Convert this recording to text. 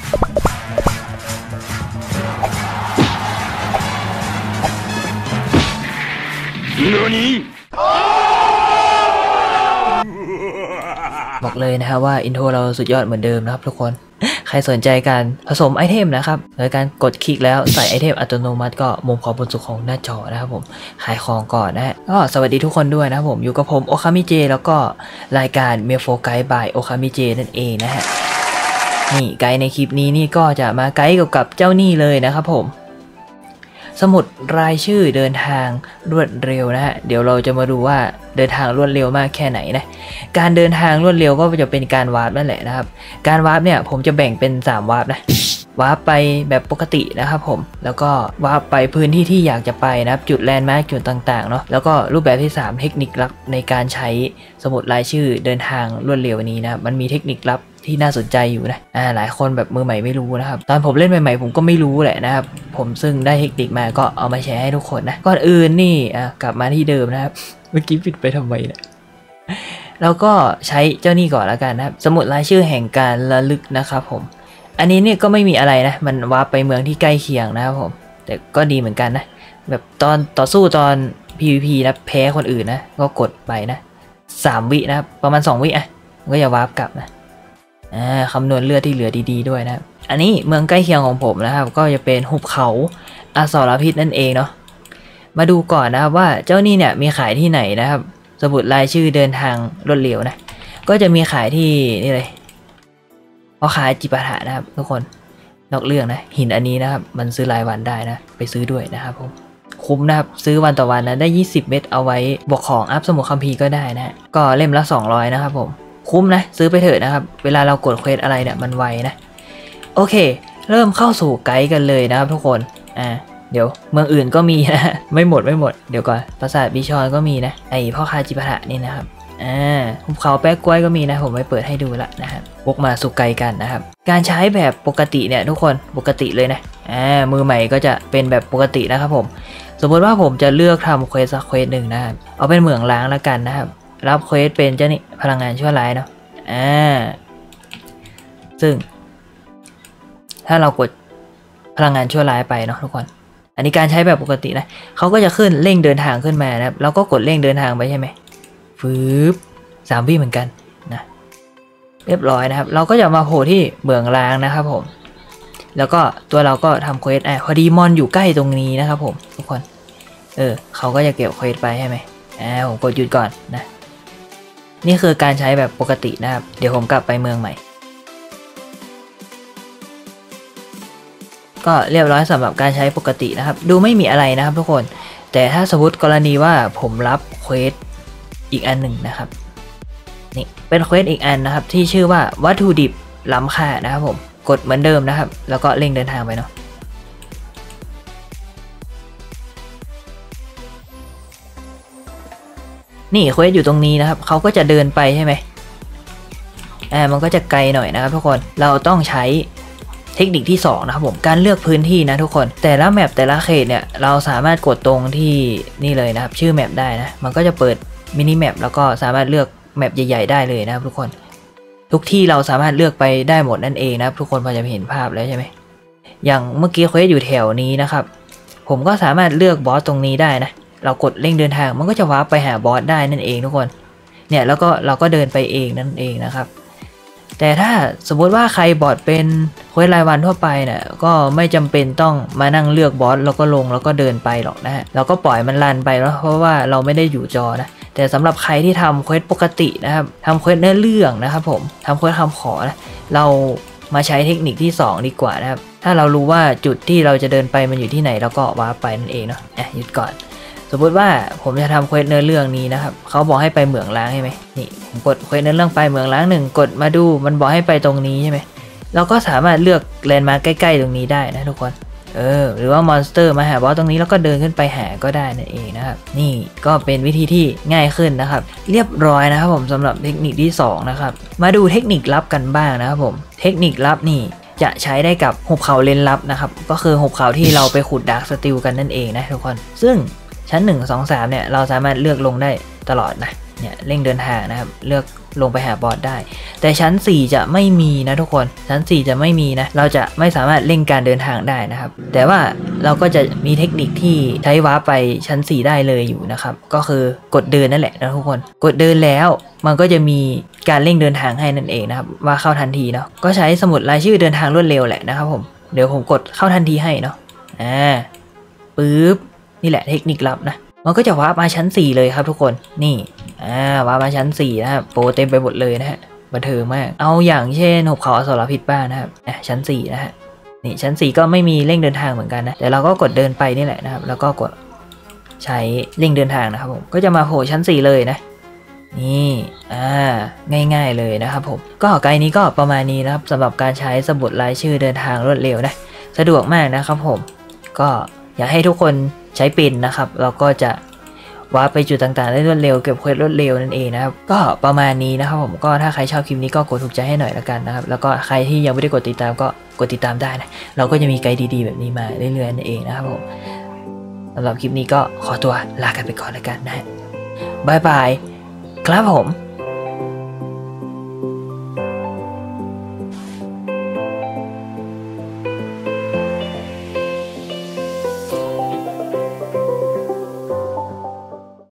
บอกเลยนะครับว่าอินโทรเราสุดยอดเหมือนเดิมนะครับทุกคนใครสนใจการผสมไอเทมนะครับโดยการกดคลิกแล้วใส่ไอเทมอัตโนมัติก็มุมขวาบนสุดของหน้าจอนะครับผมขายของก่อนนะฮะก็สวัสดีทุกคนด้วยนะครับผมอยู่กับผมโอคามิเจแล้วก็รายการเมโฟไกด์บายโอคามิเจนั่นเองนะฮะนี่ไกด์ในคลิปนี้นี่ก็จะมาไกด์เกี่ยวกับเจ้านี่เลยนะครับผมสมุดรายชื่อเดินทางรวดเร็วนะฮะเดี๋ยวเราจะมาดูว่าเดินทางรวดเร็วมากแค่ไหนนะการเดินทางรวดเร็วก็จะเป็นการวาร์ปนั่นแหละนะครับการวาร์ปเนี่ยผมจะแบ่งเป็น3วาร์ปนะวาร์ปไปแบบปกตินะครับผมแล้วก็วาร์ปไปพื้นที่ที่อยากจะไปนะครับจุดแลนด์มาร์คจุดต่างๆเนาะแล้วก็รูปแบบที่3เทคนิคลับในการใช้สมุดรายชื่อเดินทางรวดเร็วนี้นะมันมีเทคนิคลับที่น่าสนใจอยู่นะหลายคนแบบมือใหม่ไม่รู้นะครับตอนผมเล่นใหม่ๆผมก็ไม่รู้แหละนะครับผมซึ่งได้เทคนิคมาก็เอามาแชร์ให้ทุกคนนะก่อนอื่นนี่กลับมาที่เดิมนะครับเมื่อกี้ปิดไปทำไมเนี่ยเราก็ใช้เจ้านี่ก่อนแล้วกันนะครับสมุดรายชื่อแห่งการระลึกนะครับผมอันนี้เนี่ยก็ไม่มีอะไรนะมันวาร์ปไปเมืองที่ใกล้เคียงนะครับผมแต่ก็ดีเหมือนกันนะแบบตอนต่อสู้ตอน PVP นะแพ้คนอื่นนะก็กดไปนะ3 วินะครับประมาณ2 วิก็อย่าวาร์ปกลับนะคำนวณเลือดที่เหลือดีๆด้วยนะครับอันนี้เมืองใกล้เคียงของผมนะครับก็จะเป็นหุบเขาอสรพิษนั่นเองเนาะมาดูก่อนนะครับว่าเจ้านี่เนี่ยมีขายที่ไหนนะครับสมุดรายชื่อเดินทางรวดเร็วนะก็จะมีขายที่นี่เลยพ่อค้าจิปาถะนะครับทุกคนนอกเรื่องนะหินอันนี้นะครับมันซื้อรายวันได้นะไปซื้อด้วยนะครับผมคุ้มนะครับซื้อวันต่อวันนะได้20 เม็ดเอาไว้บวกของอัพสมุดคัมภีร์ก็ได้นะก็เล่มละ200นะครับผมคุ้มนะซื้อไปเถอะนะครับเวลาเรากดเควสอะไรเนี่ยมันไวนะโอเคเริ่มเข้าสู่ไกด์กันเลยนะครับทุกคนเดี๋ยวเมืองอื่นก็มีนะไม่หมดเดี๋ยวก่อนปราสาทบิชอนก็มีนะไอพ่อค้าจิปาถะนี่นะครับภูเขาแป๊กกล้วยก็มีนะผมไปเปิดให้ดูละนะครับวกมาสู่ไกด์กันนะครับการใช้แบบปกติเนี่ยทุกคนปกติเลยนะมือใหม่ก็จะเป็นแบบปกตินะครับผมสมมติว่าผมจะเลือกทำเควสสักเควสหนึ่งนะครับเอาเป็นเหมืองล้างแล้วกันนะครับรับเควสเป็นเจ้านี่พลังงานชั่วร้ายเนาะซึ่งถ้าเรากดพลังงานชั่วร้ายไปเนาะทุกคนอันนี้การใช้แบบปกตินะเขาก็จะขึ้นเร่งเดินทางขึ้นมานะครับเราก็กดเร่งเดินทางไปใช่ไหมฟืบ3 วิเหมือนกันนะเรียบร้อยนะครับเราก็จะมาโผล่ที่เมืองล้างนะครับผมแล้วก็ตัวเราก็ทำเควสพอดีมอนอยู่ใกล้ตรงนี้นะครับผมทุกคนเขาก็จะเก็บเควสไปใช่ไหมผมกดหยุดก่อนนะนี่คือการใช้แบบปกตินะครับเดี๋ยวผมกลับไปเมืองใหม่ก็เรียบร้อยสำหรับการใช้ปกตินะครับดูไม่มีอะไรนะครับทุกคนแต่ถ้าสมมติกรณีว่าผมรับเควสอีกอันหนึ่งนะครับนี่เป็นเควสอีกอันนะครับที่ชื่อว่าวัตถุดิบล้ำค่านะครับผมกดเหมือนเดิมนะครับแล้วก็เร่งเดินทางไปเนาะนี่เควสอยู่ตรงนี้นะครับเขาก็จะเดินไปใช่ไหมมันก็จะไกลหน่อยนะครับทุกคนเราต้องใช้เทคนิคที่2นะครับผมการเลือกพื้นที่นะทุกคนแต่ละแมปแต่ละเขตเนี่ยเราสามารถกดตรงที่นี่เลยนะครับชื่อแมปได้นะมันก็จะเปิดมินิแมปแล้วก็สามารถเลือกแมปใหญ่ๆได้เลยนะครับทุกคนทุกที่เราสามารถเลือกไปได้หมดนั่นเองนะครับทุกคนพอจะเห็นภาพแล้วใช่ไหมอย่างเมื่อกี้เควสอยู่แถวนี้นะครับผมก็สามารถเลือกบอสตรงนี้ได้นะเรากดเร่งเดินทางมันก็จะวาร์ปไปหาบอสได้นั่นเองทุกคนเนี่ยแล้วก็เราก็เดินไปเองนั่นเองนะครับแต่ถ้าสมมติว่าใครบอสเป็นเควสรายวันทั่วไปเนี่ยก็ไม่จำเป็นต้องมานั่งเลือกบอสแล้วก็ลงแล้วก็เดินไปหรอกนะฮะเราก็ปล่อยมันรันไปแล้วเพราะว่าเราไม่ได้อยู่จอนะแต่สำหรับใครที่ทำเควสปกตินะครับทำเควสเนื้อเรื่องนะครับผมทำเควสคำขอนะเรามาใช้เทคนิคที่2ดีกว่านะครับถ้าเรารู้ว่าจุดที่เราจะเดินไปมันอยู่ที่ไหนเราก็วาร์ปไปนั่นเองเนาะหยุดก่อนสมมติว่าผมจะทำเควสเนื้อเรื่องนี้นะครับเขาบอกให้ไปเหมืองล้างใช่ไหมนี่ผมกดเควสเนื้อเรื่องไปเหมืองล้าง1กดมาดูมันบอกให้ไปตรงนี้ใช่ไหมเราก็สามารถเลือกแลนด์มาร์คใกล้ๆตรงนี้ได้นะทุกคนหรือว่ามอนสเตอร์มาหาบอสตรงนี้แล้วก็เดินขึ้นไปหาก็ได้นั่นเองนะครับนี่ก็เป็นวิธีที่ง่ายขึ้นนะครับเรียบร้อยนะครับผมสำหรับเทคนิคที่2นะครับมาดูเทคนิคลับกันบ้างนะครับผมเทคนิคลับนี่จะใช้ได้กับหุบเขาเลนลับนะครับก็คือหุบเขาที่เราไปขุดดาร์กสตีลกันนั่นเองนะทุกคนซึ่งชั้น1 2 3เนี่ยเราสามารถเลือกลงได้ตลอดนะเนี่ยเร่งเดินทางนะครับเลือกลงไปหาบอสได้แต่ชั้น4จะไม่มีนะทุกคนชั้น4จะไม่มีนะเราจะไม่สามารถเร่งการเดินทางได้นะครับแต่ว่าเราก็จะมีเทคนิคที่ใช้วาร์ปไปชั้น4ได้เลยอยู่นะครับก็คือกดเดินนั่นแหละนะทุกคนกดเดินแล้วมันก็จะมีการเร่งเดินทางให้นั่นเองนะครับว่าเข้าทันทีเนาะก็ใช้สมุดรายชื่อเดินทางรวดเร็วแหละนะครับผมเดี๋ยวผมกดเข้าทันทีให้เนาะปึ๊บนี่แหละเทคนิคลับนะมันก็จะวาร์ปมาชั้น4เลยครับทุกคนนี่วาร์ปมาชั้น4นะครับโปรเต็มไปหมดเลยนะฮะบันเทิงมากเอาอย่างเช่นหุบเขาอสรพิษบ้านนะครับชั้น4นะฮะนี่ชั้น4ก็ไม่มีเร่งเดินทางเหมือนกันนะแต่เราก็กดเดินไปนี่แหละนะครับแล้วก็กดใช้เร่งเดินทางนะครับผมก็จะมาโผล่ชั้น4เลยนะนี่ง่ายๆเลยนะครับผมก็ไกด์นี้ก็ประมาณนี้นะครับสำหรับการใช้สมุดรายชื่อเดินทางรวดเร็วนะสะดวกมากนะครับผมก็อยากให้ทุกคนใช้เป็นนะครับเราก็จะวาร์ปไปจุดต่างๆได้รวดเร็วเก็บเควสรวดเร็วนั่นเองนะครับก็ประมาณนี้นะครับผมก็ถ้าใครชอบคลิปนี้ก็กดถูกใจให้หน่อยละกันนะครับแล้วก็ใครที่ยังไม่ได้กดติดตามก็กดติดตามได้นะเราก็จะมีไกด์ดีๆแบบนี้มาเรื่อยๆนั่นเองนะครับผมสำหรับคลิปนี้ก็ขอตัวลากันไปก่อนละกันนะฮะบ๊ายบายครับผม